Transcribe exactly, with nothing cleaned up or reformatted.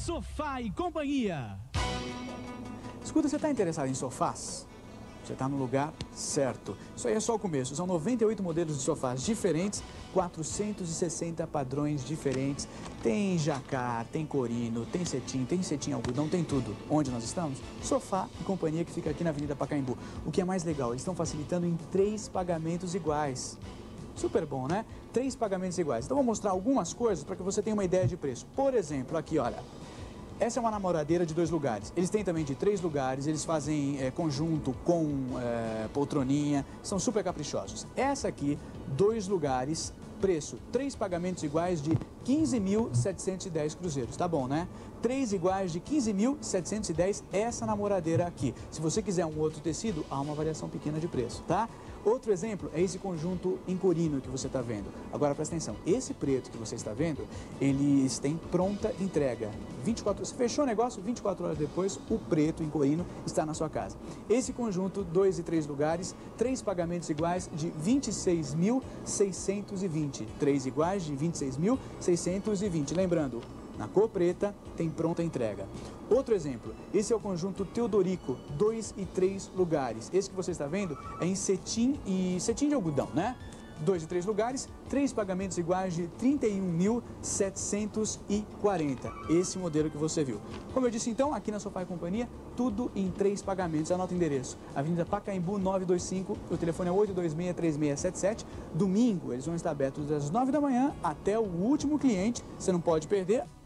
Sofá e Companhia. Escuta, você está interessado em sofás? Você está no lugar certo. Isso aí é só o começo. São noventa e oito modelos de sofás diferentes, quatrocentos e sessenta padrões diferentes. Tem jacar, tem corino, tem cetim, tem cetim algodão, tem tudo. Onde nós estamos? Sofá e Companhia, que fica aqui na Avenida Pacaembu. O que é mais legal, eles estão facilitando em três pagamentos iguais. Super bom, né? Três pagamentos iguais. Então, vou mostrar algumas coisas para que você tenha uma ideia de preço. Por exemplo, aqui, olha. Essa é uma namoradeira de dois lugares. Eles têm também de três lugares, eles fazem é, conjunto com é, poltroninha, são super caprichosos. Essa aqui, dois lugares, preço, três pagamentos iguais de quinze mil setecentos e dez cruzeiros, tá bom, né? Três iguais de quinze mil setecentos e dez, essa namoradeira aqui. Se você quiser um outro tecido, há uma variação pequena de preço, tá? Outro exemplo é esse conjunto em corino que você está vendo. Agora, presta atenção, esse preto que você está vendo, eles têm pronta entrega. vinte e quatro, você fechou o negócio, vinte e quatro horas depois, o preto em corino está na sua casa. Esse conjunto, dois e três lugares, três pagamentos iguais de vinte e seis mil seiscentos e vinte. Três iguais de vinte e seis mil seiscentos e vinte. Lembrando, na cor preta tem pronta entrega. Outro exemplo, esse é o conjunto Teodorico, dois e três lugares. Esse que você está vendo é em cetim e cetim de algodão, né? Dois e três lugares, três pagamentos iguais de trinta e um mil setecentos e quarenta. Esse modelo que você viu. Como eu disse então, aqui na Sofá e Companhia, tudo em três pagamentos. Anota o endereço. Avenida Pacaembu novecentos e vinte e cinco, o telefone é oito dois seis, três seis sete sete. Domingo, eles vão estar abertos das nove da manhã até o último cliente. Você não pode perder.